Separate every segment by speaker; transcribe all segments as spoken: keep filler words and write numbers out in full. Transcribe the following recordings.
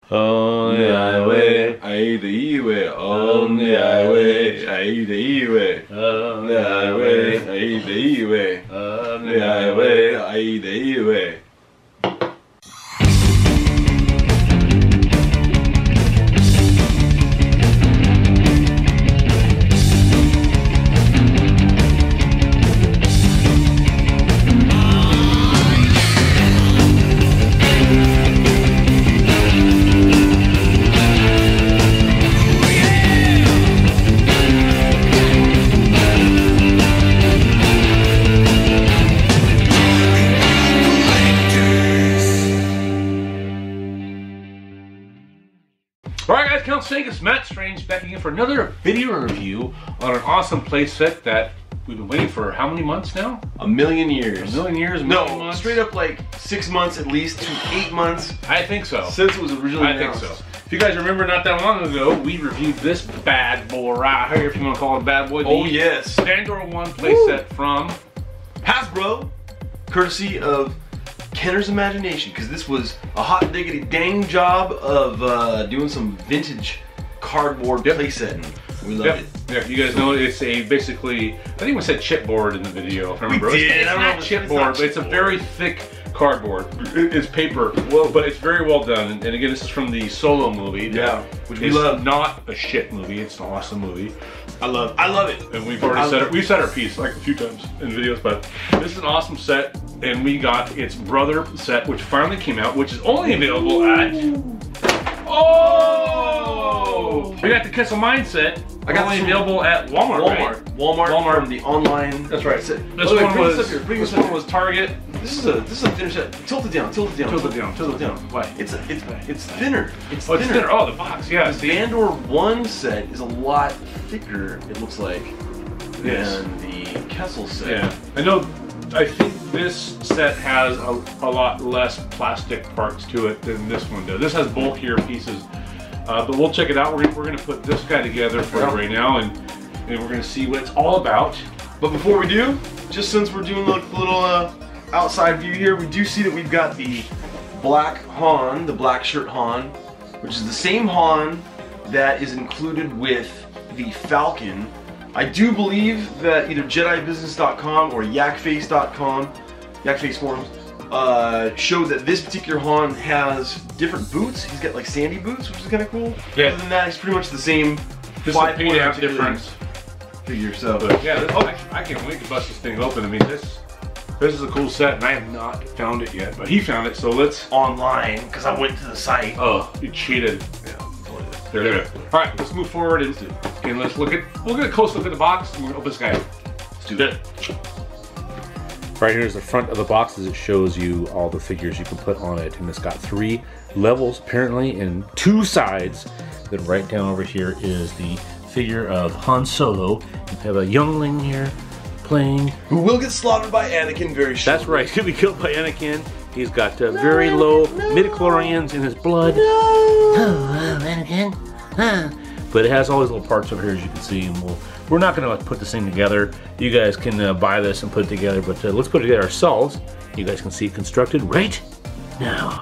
Speaker 1: On the highway, I the highway. On the highway, I the highway. On the highway, I the highway. On the highway, I the highway.
Speaker 2: Alright guys, Count Vegas, Matt Strange back again for another video review on an awesome playset that we've been waiting for how many months now?
Speaker 1: A million years.
Speaker 2: A million years? A million
Speaker 1: no,
Speaker 2: months?
Speaker 1: straight up like six months at least to eight months.
Speaker 2: I think so.
Speaker 1: Since it was originally
Speaker 2: I
Speaker 1: announced.
Speaker 2: think so. If you guys remember not that long ago, we reviewed this bad boy right here, if you want to call it a bad boy.
Speaker 1: Oh
Speaker 2: the
Speaker 1: yes.
Speaker 2: Pandora one playset from
Speaker 1: Hasbro, courtesy of Kenner's Imagination, because this was a hot diggity dang job of uh, doing some vintage cardboard
Speaker 2: Yep.
Speaker 1: playsetting. We love
Speaker 2: Yep.
Speaker 1: it.
Speaker 2: Yeah, you guys know it's a basically, I think we said chipboard in the video, if I remember.
Speaker 1: We did.
Speaker 2: It's, it's
Speaker 1: I don't know
Speaker 2: not
Speaker 1: if it's- it's
Speaker 2: chipboard,
Speaker 1: not
Speaker 2: but it's a
Speaker 1: chipboard.
Speaker 2: very thick cardboard. It- It's paper, well, but it's very well done. And, and again, this is from the Solo movie.
Speaker 1: Yeah, which we
Speaker 2: is
Speaker 1: love.
Speaker 2: Not a shit movie. It's an awesome movie.
Speaker 1: I love I love it.
Speaker 2: And we've already
Speaker 1: I
Speaker 2: said
Speaker 1: love
Speaker 2: it. We've said our piece like a few times in videos, but this is an awesome set. And we got its brother set, which finally came out, which is only available at. Oh! We got the Kiss of Mine set.
Speaker 1: I got
Speaker 2: only
Speaker 1: some-
Speaker 2: available at Walmart.
Speaker 1: Walmart.
Speaker 2: Right?
Speaker 1: Walmart.
Speaker 2: Walmart.
Speaker 1: From the online.
Speaker 2: That's right.
Speaker 1: Set.
Speaker 2: This
Speaker 1: Oh, wait,
Speaker 2: one
Speaker 1: bring
Speaker 2: was.
Speaker 1: this up here. Bring
Speaker 2: This
Speaker 1: this up
Speaker 2: one was Target.
Speaker 1: This is a this is a thinner set. Tilt it down. Tilt it down.
Speaker 2: Tilt it down. Tilt it down. Why?
Speaker 1: It's a, it's it's thinner. It's
Speaker 2: Oh, it's
Speaker 1: thinner.
Speaker 2: thinner. Oh, the box. Yeah.
Speaker 1: The
Speaker 2: See?
Speaker 1: Bandor one set is a lot thicker. It looks like
Speaker 2: Yes.
Speaker 1: than the Kessel set.
Speaker 2: Yeah. I know. I think this set has a, a lot less plastic parts to it than this one does. This has bulkier pieces, uh, but we'll check it out. We're, we're going to put this guy together for
Speaker 1: Yeah.
Speaker 2: you right now, and, and we're going to see what it's all about.
Speaker 1: But before we do, just since we're doing a little, little uh, outside view here, we do see that we've got the black Han, the black shirt Han, which is the same Han that is included with the Falcon. I do believe that either Jedi Business dot com or Yak Face dot com, Yak Face Forums, uh, showed that this particular Han has different boots. He's got like sandy boots, which is kind of cool.
Speaker 2: Yeah.
Speaker 1: Other than that, he's pretty much the same.
Speaker 2: Just a
Speaker 1: five
Speaker 2: paint
Speaker 1: point
Speaker 2: out
Speaker 1: articulated
Speaker 2: difference.
Speaker 1: figure. So,
Speaker 2: But yeah, this, I, I can't wait to bust this thing open. I mean, this this is a cool set, and I have not found it yet, but he found it, so let's.
Speaker 1: online, because I went to the site.
Speaker 2: Oh, you cheated.
Speaker 1: Yeah, totally.
Speaker 2: There, there. All right, let's move forward and, and let's look at. We'll get a close look at the box. And we'll open this guy. Let's do that.
Speaker 3: Right here is the front of the box as it shows you all the figures you can put on it. And it's got three levels apparently and two sides. Then right down over here is the figure of Han Solo. You have a youngling here playing.
Speaker 1: Who will get slaughtered by Anakin very shortly.
Speaker 3: That's right, he'll be killed by Anakin. He's got uh, very low midichlorians in his blood. Oh, Anakin. Huh. But it has all these little parts over here as you can see. And we'll, we're not going to put this thing together. You guys can uh, buy this and put it together. But uh, let's put it together ourselves. You guys can see it constructed right now.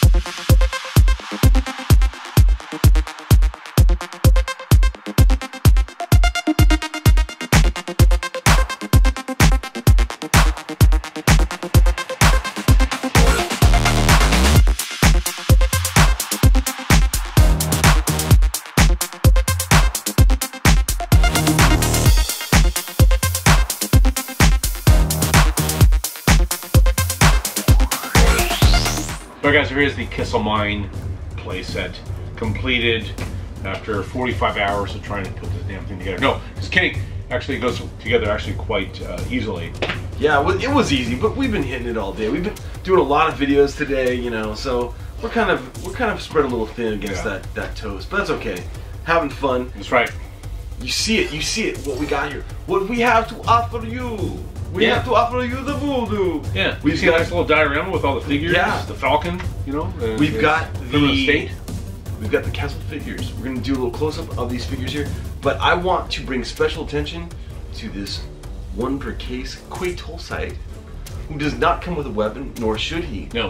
Speaker 2: Alright guys, so here's the Kiss of Mine playset, completed after forty-five hours of trying to put this damn thing together. No, just kidding. Actually, it goes together actually quite uh, easily.
Speaker 1: Yeah, well, it was easy, but we've been hitting it all day. We've been doing a lot of videos today, you know, so we're kind of we're kind of spread a little thin against
Speaker 2: Yeah.
Speaker 1: that that toast, but that's okay. Having fun.
Speaker 2: That's right.
Speaker 1: You see it, you see it. What we got here. What we have to offer you. We
Speaker 2: Yeah.
Speaker 1: have to offer you the voodoo.
Speaker 2: Yeah,
Speaker 1: We've
Speaker 2: we've got a
Speaker 1: got-
Speaker 2: nice little diorama with all the figures.
Speaker 1: Yeah.
Speaker 2: The Falcon, you know. and
Speaker 1: We've
Speaker 2: it's
Speaker 1: got
Speaker 2: Criminal
Speaker 1: the-
Speaker 2: State.
Speaker 1: We've got the Kessel figures. We're gonna do a little close-up of these figures here, but I want to bring special attention to this one per case Quay Tulsite, who does not come with a weapon, nor should he.
Speaker 2: No.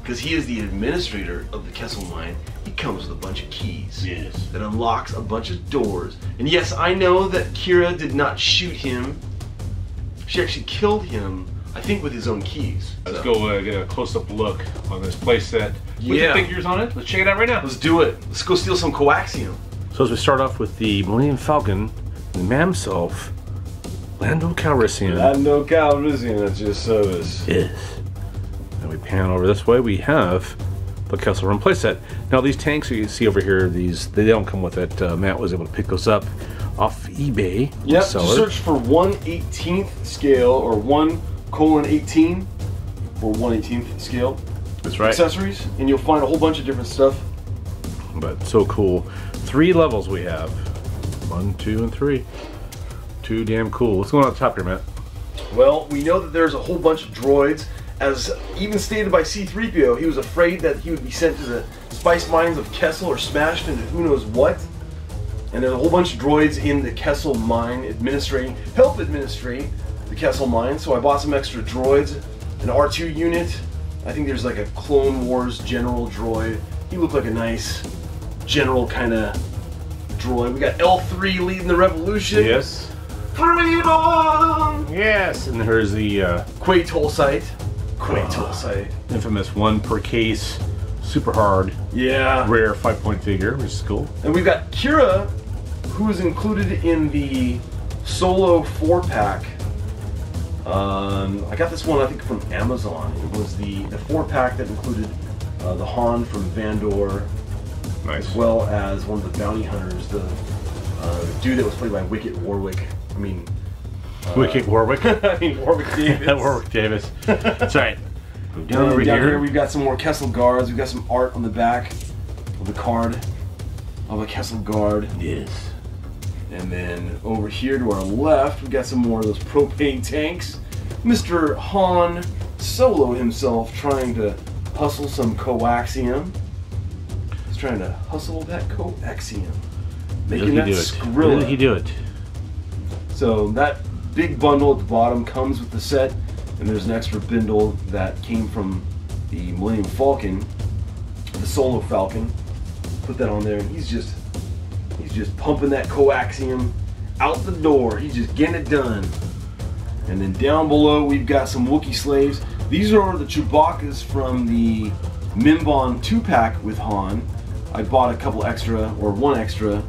Speaker 1: because he is the administrator of the Kessel Mine. He comes with a bunch of keys.
Speaker 2: Yes.
Speaker 1: That unlocks a bunch of doors. And yes, I know that Kira did not shoot him. She actually killed him, I think, with his own keys.
Speaker 2: Let's
Speaker 1: So,
Speaker 2: go uh, get a close-up look on this playset with
Speaker 1: Yeah.
Speaker 2: the figures on it. Let's check it out right now.
Speaker 1: Let's do it. Let's go steal some coaxium.
Speaker 3: So as we start off with the Millennium Falcon, the man himself, Lando Calrissian.
Speaker 1: Lando Calrissian at your service.
Speaker 3: Yes. And we pan over this way, we have the Kessel Run playset. Now these tanks you see over here, these they don't come with it. Uh, Matt was able to pick those up off eBay.
Speaker 1: Yep,
Speaker 3: seller.
Speaker 1: just search for one eighteenth scale or one colon eighteen or one eighteenth scale
Speaker 3: That's right.
Speaker 1: accessories, and you'll find a whole bunch of different stuff.
Speaker 3: But so cool. Three levels we have. One, two, and three. Too damn cool. What's going on at the top here, Matt?
Speaker 1: Well, we know that there's a whole bunch of droids. As even stated by C three P O, he was afraid that he would be sent to the spice mines of Kessel or smashed into who knows what. And there's a whole bunch of droids in the Kessel mine administrating, help administrate the Kessel mine. So I bought some extra droids, an R two unit. I think there's like a Clone Wars general droid. He looked like a nice general kind of droid. We got L three leading the revolution.
Speaker 3: Yes.
Speaker 1: Freedom!
Speaker 3: Yes. And here's the uh,
Speaker 1: Quay toll site. Quay toll site.
Speaker 3: infamous one per case, super hard,
Speaker 1: Yeah.
Speaker 3: rare five point figure, which is cool.
Speaker 1: And we've got Kira, who is included in the Solo four pack. Um, I got this one, I think, from Amazon. It was the, the four pack that included uh, the Han from Vandor,
Speaker 3: Nice.
Speaker 1: as well as one of the bounty hunters, the uh, dude that was played by Wicket Warwick. I mean,
Speaker 3: Wicket Warwick.
Speaker 1: I mean Warwick Davis.
Speaker 3: Warwick Davis. That's right. Go down
Speaker 1: And
Speaker 3: over
Speaker 1: down
Speaker 3: here.
Speaker 1: here we've got some more Kessel guards. We've got some art on the back of the card of a Kessel guard.
Speaker 3: Yes.
Speaker 1: And then over here to our left, we got some more of those propane tanks. Mister Han Solo himself trying to hustle some coaxium. He's trying to hustle that coaxium. Making
Speaker 3: Will
Speaker 1: that
Speaker 3: he do it?
Speaker 1: Skrilla.
Speaker 3: Will he do it?
Speaker 1: So that big bundle at the bottom comes with the set, and there's an extra bundle that came from the Millennium Falcon, the Solo Falcon. Put that on there, and he's just he's just pumping that coaxium out the door. He's just getting it done. And then down below we've got some Wookiee slaves. These are the Chewbacca's from the Minbon two pack with Han. I bought a couple extra, or one extra,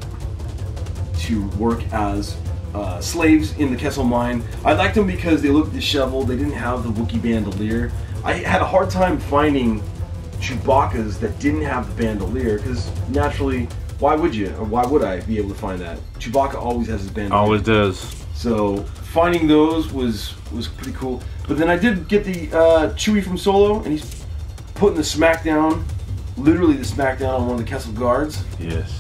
Speaker 1: to work as uh, slaves in the Kessel Mine. I liked them because they looked disheveled. They didn't have the Wookiee bandolier. I had a hard time finding Chewbacca's that didn't have the bandolier because naturally, why would you, or why would I be able to find that? Chewbacca always has his bandolier.
Speaker 3: Always does.
Speaker 1: So finding those was was pretty cool. But then I did get the uh, Chewie from Solo, and he's putting the smackdown, literally the smackdown on one of the Kessel guards.
Speaker 3: Yes.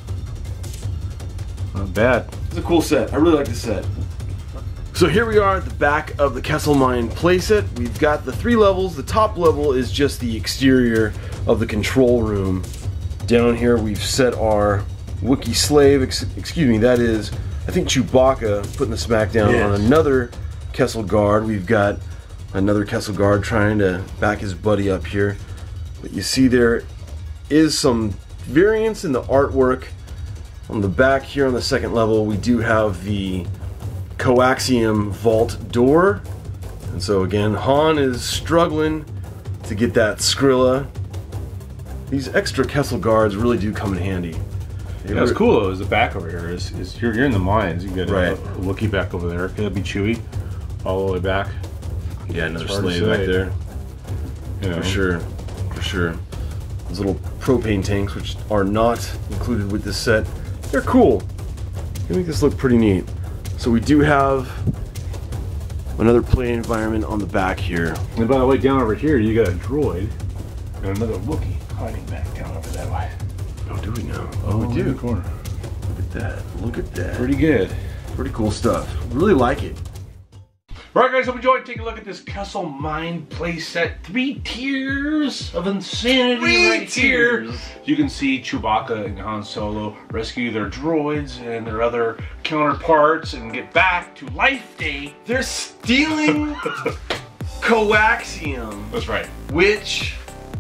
Speaker 3: Not bad.
Speaker 1: It's a cool set. I really like this set. So here we are at the back of the Kessel Mine playset. We've got the three levels. The top level is just the exterior of the control room. Down here we've set our Wookiee slave, ex excuse me, that is, I think Chewbacca putting the smackdown
Speaker 3: Yes.
Speaker 1: on another Kessel guard. We've got another Kessel guard trying to back his buddy up here. But you see there is some variance in the artwork. On the back here on the second level, we do have the coaxium vault door. And so again, Han is struggling to get that Skrilla. These extra Kessel guards really do come in handy. They
Speaker 3: That's
Speaker 1: re-
Speaker 3: cool though, is the back over here. Is, is you're, you're in the mines. You got a,
Speaker 1: Right.
Speaker 3: a Wookiee back over there. Could that be Chewie? All the way back.
Speaker 1: Yeah, another
Speaker 3: It's hard to
Speaker 1: slave back
Speaker 3: say.
Speaker 1: there.
Speaker 3: You know.
Speaker 1: For sure, for sure. Those little propane tanks, which are not included with this set, they're cool. They make this look pretty neat. So we do have another play environment on the back here.
Speaker 3: And by the way, down over here, you got a droid and another Wookiee hiding back down over that way.
Speaker 1: Oh, do we know?
Speaker 3: Oh,
Speaker 1: we
Speaker 3: in
Speaker 1: do.
Speaker 3: the corner.
Speaker 1: Look at that. Look at that.
Speaker 3: Pretty good.
Speaker 1: Pretty cool stuff. Really like it.
Speaker 2: All right, guys, hope you enjoyed taking a look at this Kessel Mine playset. Three tiers of insanity
Speaker 1: Three
Speaker 2: right here.
Speaker 1: tiers.
Speaker 2: You can see Chewbacca and Han Solo rescue their droids and their other counterparts and get back to Life Day.
Speaker 1: They're stealing coaxium,
Speaker 2: That's right.
Speaker 1: which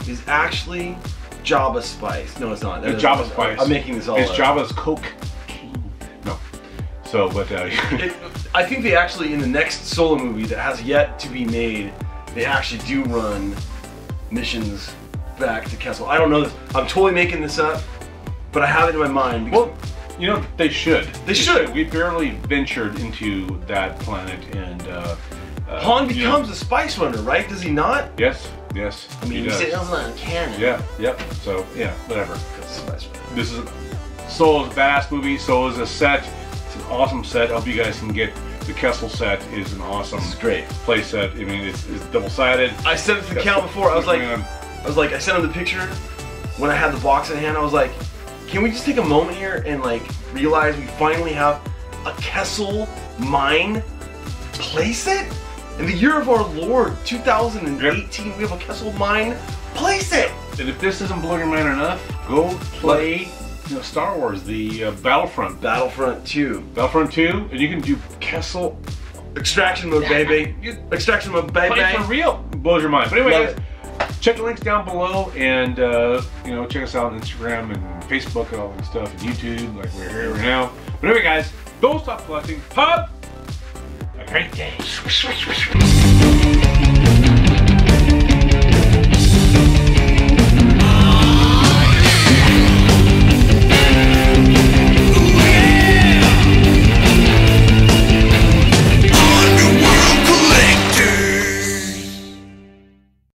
Speaker 1: is actually Jabba's spice. No, it's not.
Speaker 2: It's Jabba's spice.
Speaker 1: I'm making this all
Speaker 2: It's
Speaker 1: up.
Speaker 2: Jabba's Coke. No. So, but uh,
Speaker 1: it, I think they actually, in the next Solo movie that has yet to be made, they actually do run missions back to Kessel. I don't know this. I'm totally making this up, but I have it in my mind.
Speaker 2: Well, you know, they should.
Speaker 1: They, they should.
Speaker 2: We barely ventured into that planet, and uh, uh,
Speaker 1: Han becomes
Speaker 2: you know,
Speaker 1: a spice runner, right? Does he not?
Speaker 2: Yes, yes.
Speaker 1: I mean,
Speaker 2: he
Speaker 1: you
Speaker 2: does.
Speaker 1: say that's not canon.
Speaker 2: Yeah, yep. So, yeah, whatever.
Speaker 1: That's a spice runner.
Speaker 2: This is Solo's a badass movie. Solo's a set. It's an awesome set. I hope you guys can get the Kessel set. Is an awesome
Speaker 1: It's great.
Speaker 2: play set. I mean, it's, it's double sided.
Speaker 1: I said it to the count before. I was like, I was like, I sent him the picture when I had the box in hand. I was like, can we just take a moment here and like realize we finally have a Kessel Mine playset? In the year of our Lord, two thousand eighteen, yep. We have a Kessel Mine playset.
Speaker 2: And if this doesn't blow your mind enough, go play you know, Star Wars, the uh, Battlefront.
Speaker 1: Battlefront two.
Speaker 2: Battlefront two, and you can do Kessel.
Speaker 1: Extraction mode, baby. Extraction mode, baby.
Speaker 2: Play for real. Blows your mind. But anyway,
Speaker 1: Love
Speaker 2: guys, check the links down below, and uh, you know, check us out on Instagram and Facebook and all that stuff, and YouTube, like we're here right now. But anyway, guys, don't stop collecting. Have a great day.